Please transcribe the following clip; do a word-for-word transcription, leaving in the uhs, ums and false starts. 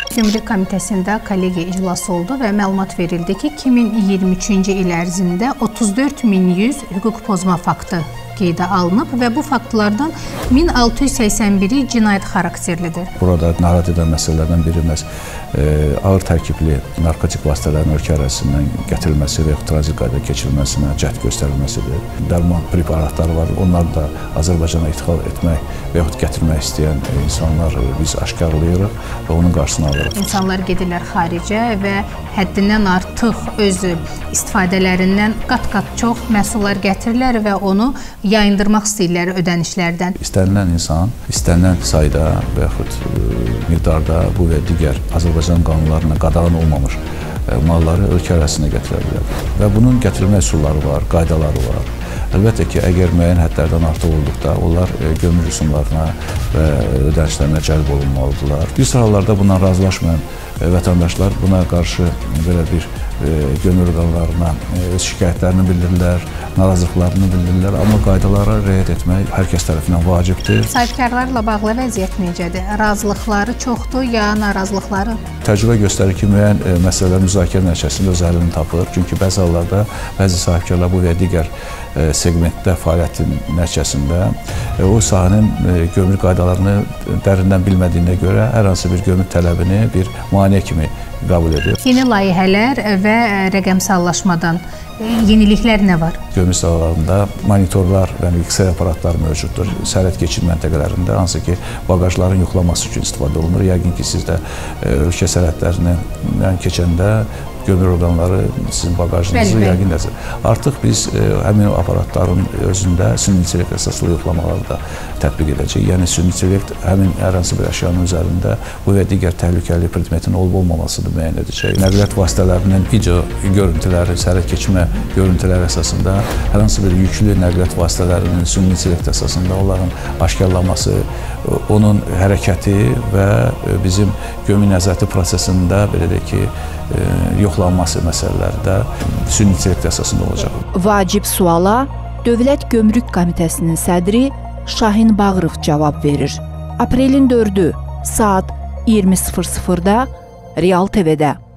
Gömrük Komitəsində kollegiya iclası oldu və məlumat verildi ki, iki min iyirmi üçüncü il ərzində otuz dörd min yüz hüquq pozma faktı qeydə alınıb və bu faktlardan min altı yüz səksən biri cinayət xarakterlidir. Burada narahat edən məsələlərdən biri məhz e, ağır tərkibli narkotik vasitələrin ölkə ərazisindən gətirilməsi və yaxud tranzit qaydada keçirilməsinə cəhd göstərilməsidir. Dərman preparatları var, onlar da Azərbaycana ixal etmək və yaxud gətirmək istəyən insanlar biz aşkarlayırıq və onun qarşısını alırıq. İnsanlar gedirlər xaricə və həddindən artıq öz istifadələrindən qat-qat çox məhsullar gətirirlər və onu yayındırmaq istəyirlər ödənişlərdən. İstənilən insan istənilən sayda və yaxud miqdarda bu və digər Azərbaycan qanunlarına qadağan olmamış malları ölkə ərazisinə gətirə bilər. Və bunun gətirilmə üsulları var, qaydaları var. Əlbəttə ki, əgər müəyyən hədlərdən artıq olduqda, onlar gömrük rüsumlarına və ödənişlərinə cəlb olunmalıdırlar. Bir sıra hallarda bundan razılaşmayan vətəndaşlar buna qarşı belə bir gömrük orqanlarına öz şikayətlərini bildirirlər, narazılıqlarını bildirirlər, amma qaydalara riayət etmək hər kəs tərəfindən vacibdir. Sahibkarlarla bağlı vəziyyət necədir? Razılıqları çoxdur ya narazılıqları? Təcrübə göstərir ki, müəyyən məsələlər müzakirə nəticəsində öz həllini tapır. Çünki bəzi hallarda bəzi sahibkarlar bu və digər segmentdə fəaliyyətin nəticəsində o sahənin gömrük qaydalarını dərindən bilmədiyinə görə hər hansı bir gömrük tələbini bir maneə kimi qəbul edir. Yeni layihələr və rəqəmsallaşmadan yeniliklər nə var? Gömrük sahalarında monitorlar və X-ray aparatlar mövcuddur. Sərhəd keçid məntəqələrində, hansı ki, bagajların yoxlaması üçün istifadə olunur. Yəqin ki, siz də ölkə sərhədlərindən keçəndə gömrük orqanları sizin bagajınızı yəqin nəzir. Artıq biz həmin aparatların özündə süni intellekt əsaslı yoxlamaları da tətbiq edəcək. Yəni, süni intellekt həmin hər hansı bir əşyanın üzərində bu və digər təhlükəli predmetin olub-olmamasını müəyyən edəcək. Nəqliyyat vasitələrinin video görüntüləri, sərhəd keçmə görüntüləri əsasında hər hansı bir yüklü nəqliyyat vasitələrinin süni intellekt əsasında onların aşkarlanması, onun hərəkəti və bizim gömrük nəzarəti prosesində belə deyək ki, yoxlanması məsələləri də süni intellekt əsasında olacaq. Vacib suala Dövlət Gömrük Komitəsinin sədri Şahin Bağırov cavab verir. Aprelin dördü saat iyirmi sıfır sıfırda Real T V-də.